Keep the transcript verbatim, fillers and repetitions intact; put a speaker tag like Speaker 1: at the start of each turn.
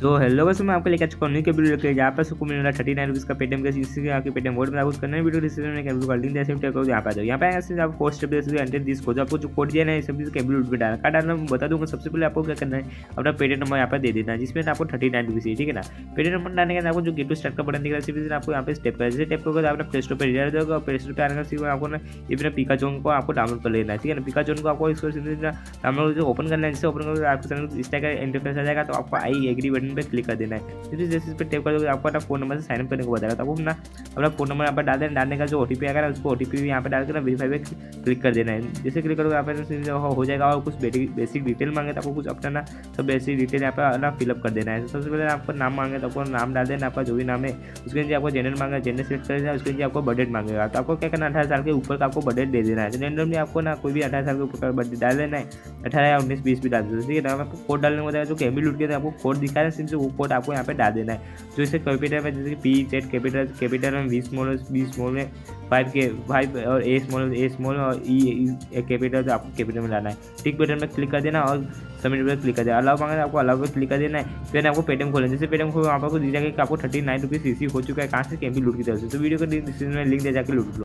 Speaker 1: तो हेलो बस मैं आपको लेकर चुका हूँ के वीडियो लेकर यहाँ पर सबको मिल रहा है थर्टी नाइन रुपीज़ का पेटीएम का इसी आपके पेटीएम वोट में आपको करना है वीडियो डिस्क्रिप्शन में कैबिल का लिंक जैसे करो यहाँ पे आ जाओ। यहाँ पे ऐसे आप फोर स्टेप जैसे एंटर दिस कोड आपको जो कोड दिया है सब चीज़ कैबिल उठ में डालना का डालना मैं बता दूँगा। सबसे पहले आपको क्या करना है अपना पेटीएम नंबर यहाँ पर दे देना है जिसमें आपको थर्टी नाइन रुपीज़ है, ठीक है ना। पेटीएम नंबर डालने के बाद आपको जो गेट टू स्टार्ट का बटन दिख रहा है आपको यहाँ पे स्टेप कर जैसे स्टेप करोगे आपने प्ले स्टोर पर रिजल्ट होगा। प्ले स्टोर पर आने का आपको ना ये अपना पिका जोन को आपको डाउनलोड कर लेना है, ठीक है ना। पिका जोन को आपको इसको डाउनलोड जो ओपन करना है जिससे ओपन करके आपको इस टाइप का इंटरफेस आ जाएगा तो आपको आई एग्री बटन पर क्लिक कर देना है। फिर जैसे इस पर टैप करोगे आपको अपना फोन नंबर से साइनअप करने को बताएगा तो आपको अपना अपना फोन नंबर यहाँ पर डाल देना। डालने का जो ओटीपी आएगा ना उसको ओटीपी भी यहाँ पे डाल कर वेरीफाई पे क्लिक कर देना है। जैसे क्लिक करोगे यहाँ पे हो जाएगा और कुछ बेसिक डिटेल मांगे तो आपको कुछ अपना ना सब बेसिक डिटेल यहाँ पे ना फिलअप कर देना है। सबसे पहले आपको नाम मांगे तो आपको नाम डाल देना, आपका जो भी नाम है उसके नीचे आपको जेंडर मांगा जेंडर सेलेक्ट कर देना। उसके नीचे आपको बजट मांगेगा तो आपको क्या करना अठारह साल के ऊपर का आपको बजट दे देना है। जेंडर में आपको ना कोई भी अठारह साल के ऊपर का बजट डाल देना है, अठारह या उन्नीस बीस भी डाल देना, ठीक है ना। आपको कोड डालने को बताएगा जो कैबिल उठ के आपको कोड दिखा रहा है वो कोड आपको यहाँ पे डाल देना है। जो इसे कैपिटल में जैसे पी जेड कैपिटल कैपिटल में वी स्मॉल बी स्मॉल में फाइव के फाइव और ए स्मॉल ए स्मॉल और ई कैपिटल तो आपको कैपिटल में लाना है। टिक बटन में क्लिक कर देना और सबमिट पर क्लिक कर देना। अलाउ मांगे आपको अलाउ पर क्लिक कर देना है। फिर आपको पेटीएम खोलें जैसे पेटीएम खोलो वहाँ पर दी जाएगा कि आपको थर्टी नाइन रुपीज़ रिसीव हो चुका है कहाँ से कैबिल लूट की तरफ से। तो वीडियो को डिस्क्रिप्शन में लिंक दे जाकर लूट लो।